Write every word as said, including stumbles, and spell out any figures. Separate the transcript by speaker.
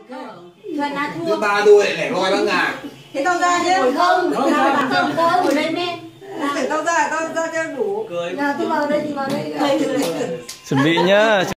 Speaker 1: Thứ ba đuôi lại lẻ loi bác ngà.
Speaker 2: Thế tao ra nhé.
Speaker 3: Ngồi không? Ngồi không? Ngồi ngồi lên đi.
Speaker 2: Tao ra, tao ra cho đủ.
Speaker 3: Nào, tôi vào đây, thì vào đây.
Speaker 4: Chuẩn bị nhá.